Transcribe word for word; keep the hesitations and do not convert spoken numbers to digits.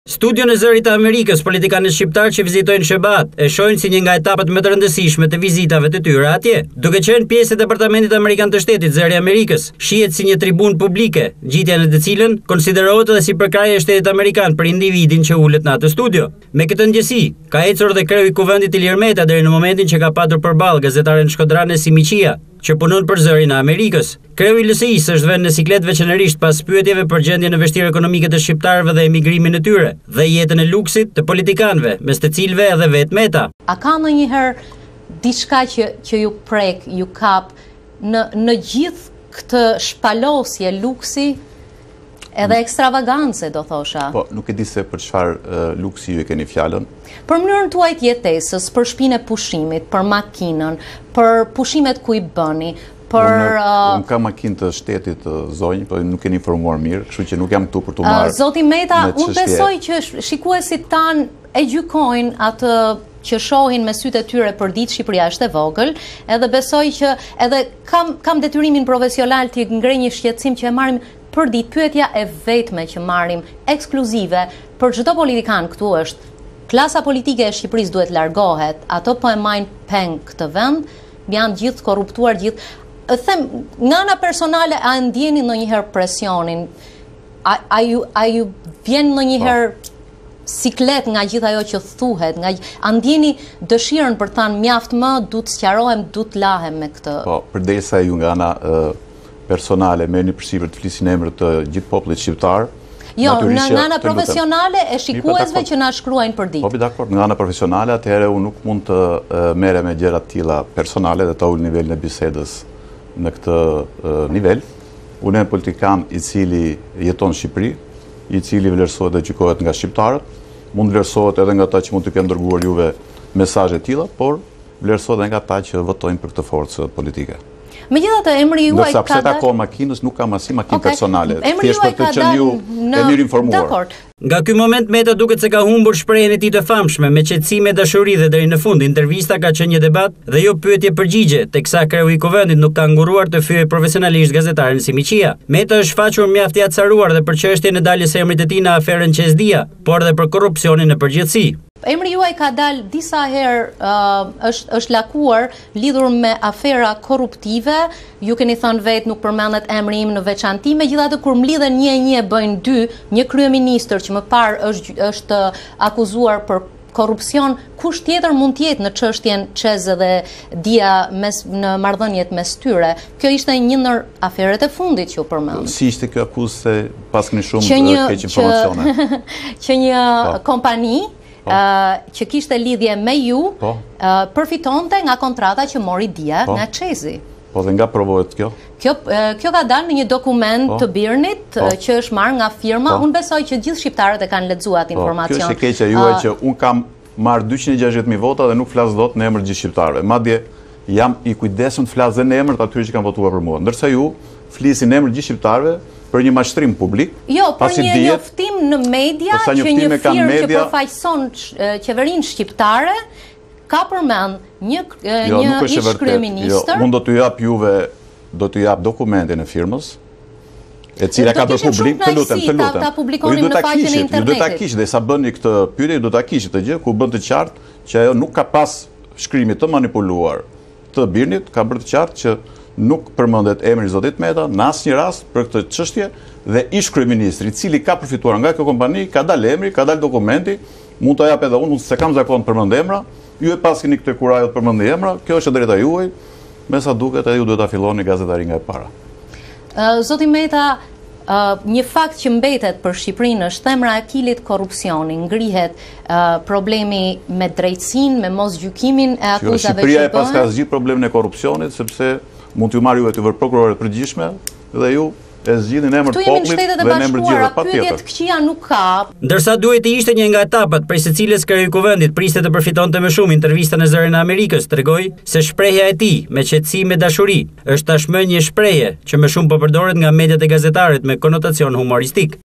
Studion e zërit të Amerikës, politikanët shqiptar që vizitojnë Shebat e shohin si një nga etapat më të rëndësishme të vizitave të tyre atje. Duke qenë pjesë e Departamentit Amerikan të Shtetit, zëri i Amerikës shihet si një tribunë publike, gjitja në të cilën konsiderohet edhe si përkrahje e Shtetit Amerikan për individin që ulet në atë studio. Me këtë ndjesi, ka ecur dhe kreu i kuvendit Ilir Meta deri në momentin që ka patur përballë gazetaren shkodrane Simiqia, që punon për zërin e Amerikës. Kreu i L S I-s është vënë në siklet veçanërisht pas pyetjeve për gjendjen e vështirë ekonomike të shqiptarëve dhe emigrimin e tyre, dhe jetën e luksit të politikanëve, mes të cilëve edhe vetë Meta. A ka ndonjëherë diçka që që ju prek, ju kap në në gjithë këtë shpalosje luksi edhe ekstravagance, do thosha? Po, nuk e di se për çfarë uh, luksi ju e keni fjalën. Për mënyrën tuaj të jetesës, për shtëpinë e pushimit, për makinën, për pushimet ku i bëni, për Unë, unë kam makinë të shtetit të zonjë, por nuk keni informuar mirë, kështu që nuk jam këtu për t'u marrë. Zoti Meta, unë besoj që shikuesit tan e gjykojnë atë që shohin me sytë e tyre për ditë Shqipëria është e vogël, edhe besoj që edhe kam kam detyrimin profesional të ngrej një shqetësim që e marrim për ditë. Pyetja e vetme që marrim ekskluzive për çdo politikan këtu është: klasa politike e Shqipërisë duhet largohet, ato po e majnë peng këtë vend, janë gjithë korruptuar, gjithë. Them, nga ana personale, a ndjeni ndonjëherë presionin? A, a, ju, a ju vjen ndonjëherë siklet nga gjithë ajo që thuhet? Nga, a ndjeni dëshirën për të thënë mjaft më, du të sqarohem, du të lahem me këtë? Po, përderisa ju nga ana uh, personale merrni përsipër të flisni në emër të gjithë popullit shqiptar. Jo, nga ana profesionale e shikuesve që na shkruajnë për ditë. Po, dakord, nga ana profesionale, atëherë unë nuk mund të uh, merrem me gjëra të tilla personale dhe ta ul nivelin e bisedës në këtë uh, nivel. Unë jam politikan i cili jeton në Shqipëri, i cili vlerësohet dhe gjykohet nga shqiptarët, mund vlerësohet edhe nga ata që mund të kenë dërguar juve mesazhe të tilla, por vlerësohet edhe nga ata që votojnë për këtë forcë politike. Megjithatë, emri juaj ka ka dalë. Ndërsa makinës nuk kam asnjë makinë okay. personale. Emri juaj ka dalë në... e mirë informuar. Nga ky moment Meta duket se ka humbur shprehjen e tij të famshme me qetësim e dashuri dhe deri në fund intervista ka qenë një debat dhe jo pyetje përgjigje, teksa kreu i kuvendit nuk ka nguruar të fyej profesionalisht gazetaren Simiqia. Meta është shfaqur mjaft i acaruar dhe për çështjen e daljes së emrit të tij në aferën Qesdia, por edhe për korrupsionin në përgjithësi. Emri juaj ka dalë disa herë, uh, është, është lakuar lidhur me afera korruptive. Ju keni thënë vetë nuk përmendet emri im në veçanti, megjithatë kur mlidhen një e një bëjnë dy, një kryeministër që më parë është, është akuzuar për korrupsion, kush tjetër mund të jetë në çështjen Qeze dhe Dia mes në marrëdhëniet mes tyre? Kjo ishte një ndër aferet e fundit që u përmend. Si ishte kjo akuzë se pas keni shumë keq informacione? Që një po. kompani Uh, që kishte lidhje me ju, po. uh, përfitonte nga kontrata që mori Dia po. nga Qezi. Po dhe nga provohet kjo? Kjo, uh, kjo ka dalë në një dokument po. të Birnit po. uh, që është marrë nga firma. Po. Unë besoj që gjithë shqiptarët e kanë lexuar atë informacion. Kjo është e keqja juaj uh, që unë kam marrë dyqind e gjashtëdhjetë mijë vota dhe nuk flas dot në emër gjithë shqiptarëve. Madje jam i kujdesshëm të flas dhe në emër të atyre që kanë votuar për mua. Ndërsa ju flisin në emër gjithë shqiptarëve për një mashtrim publik. Jo, për një njoftim në media që një firmë që përfaqëson qeverinë shqiptare ka përmend një jo, një ish kryeministër. Jo, mund do t'ju jap juve, do t'ju jap dokumentin e firmës, e cila ka bërë publik, të lutem, të lutem. Ta publikonim në faqen e internetit. Ju do ta kishit, dhe sa bëni këtë pyetje, ju do ta kishit të gjë ku bën të qartë që ajo nuk ka pas shkrimi të manipuluar të Birnit, ka bërë të qartë që nuk përmendet emri i zotit Meta në asnjë rast për këtë çështje dhe ish kryeministri i cili ka përfituar nga kjo kompani, ka dalë emri, ka dalë dokumenti, mund ta jap edhe unë, se kam zakon të përmend emra, ju e pas keni këtë kurajë të përmendni emra, kjo është drejta juaj, me sa duket edhe ju duhet ta filloni gazetari nga e para. Uh, zoti Meta, Uh, një fakt që mbetet për Shqipërinë është themra e kilit korrupsioni, ngrihet uh, problemi me drejtësinë, me mosgjykimin e akuzave që bëhen. Shqipëria e pas ka zgjidhur problemin e korrupsionit sepse mund t'ju marrë juve të vërë prokurore të përgjithshme dhe ju e zgjidhin emër të popullit dhe në emër gjithë patjetër. Pyetjet këqija nuk ka. Ndërsa duhet të ishte një nga etapat prej secilës kreu i kuvendit priste të përfitonte më shumë intervistën e zërin e Amerikës, tregoi se shprehja e tij me qetësim e dashuri është tashmë një shprehje që më shumë po përdoret nga mediat e gazetarit me konotacion humoristik.